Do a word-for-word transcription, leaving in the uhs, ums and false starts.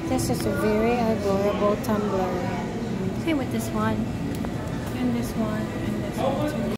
This is a very adorable tumbler. Same with this one. And this one. And this one too.